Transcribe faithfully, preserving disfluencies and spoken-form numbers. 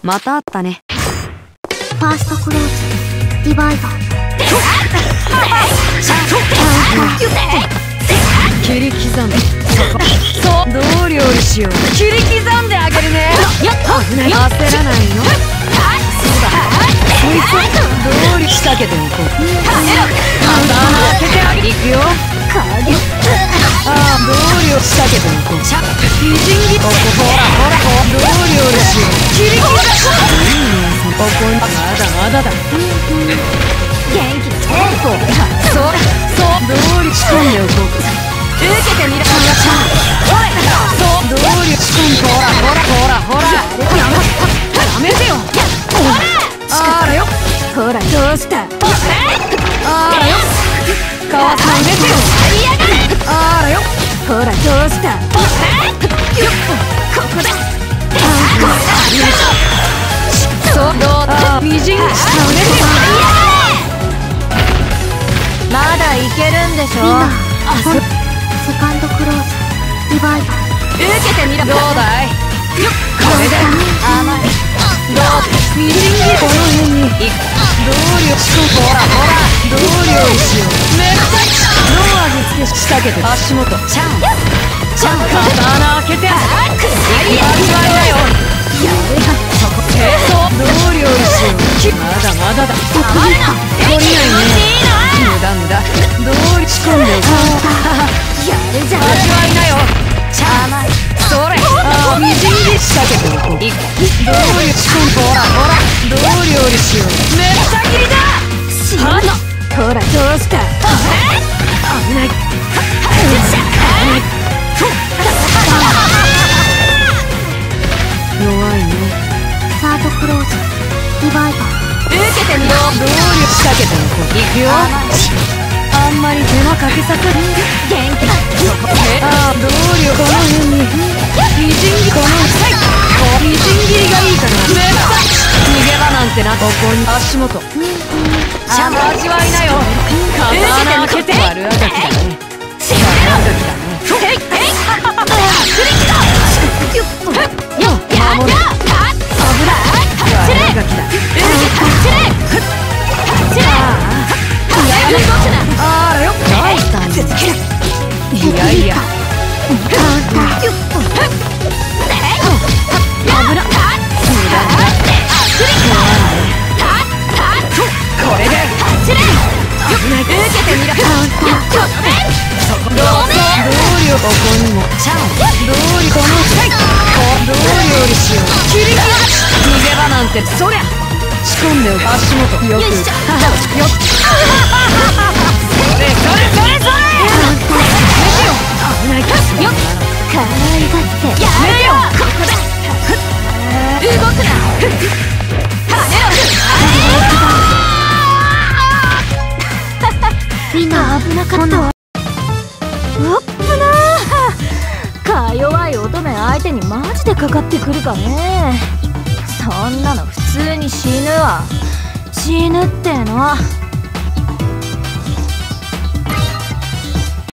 また会ったね。 ファーストクローズリバイバー。 切り刻んで、そうどう料理しよう。切り刻んであげるね。焦らないの。そうだ、そいつどうり仕掛けておこう。また穴開けてあげる。いくよ。ああ、どうりを仕掛けておこう。美人ぎここ、ほらほらほら、どう料理しよう。切り刻んでここにまだまだだ。元気でそうそう、どうり仕込んでおこうか。受けてみろ。おい、そうどうり仕込んで、ほらほらほらほら、やめてよ。あらよ、ほらどうした。あらよ、かわさめてよ。あらよ、ほらどうした。ここだ。そうどうだ。美人にしたね。まだいけるんでしょ。 セカンドクローズリバイバー。 受けてみろ。どうだい。これで甘い。どうみじん切りこの辺にどうりをしこう。ほらほらどうりをしよう。めっちゃどう味付け仕掛けて足元チャンチャン刀開けて味わいだよ。やれがそこへそうどうりをしよう。まだまだだ。懲りないね。無駄無駄どうり仕込んでおこう。やるじゃん。味わいなよ。甘い。それ。ああ、みじん切り仕掛けておこう。どうり仕込んで、ほらほらどう料理しよう。めっちゃ切りだ。死ぬの。ほらどうした。危ない。弱いね。 サードクローズリバイバー。 受けてみろ。どうり仕掛けておこう。いくよ。あんまり手間かけさせる。元気だ。ああ、どうりをこの辺に。みじん切りこのみじん切りがいいかな。めっちゃ逃げ場なんてな。ここに足元。ちゃんと味わいなよ。刀開けて。悪あがきだね。悪あがきだね。へいへい。よっ守れ。危ない。悪あがきだ。あらよ。いやいや。危な。これで。危ない。受けてみろ。そこどうりをここにも。ちゃん。どうりこのどう料理しよう。切り刻む。逃げ場なんてそりゃ。仕込んでおく。足元よく。よっ。それそれそれそれ。危ない。よっ。 可愛がってやめよ。ここだ。動くな。跳ねろ。 みんな危なかったわ。 うっぷなー。か弱い乙女相手にマジでかかってくるかね。そんなの普通に死ぬわ。死ぬっての。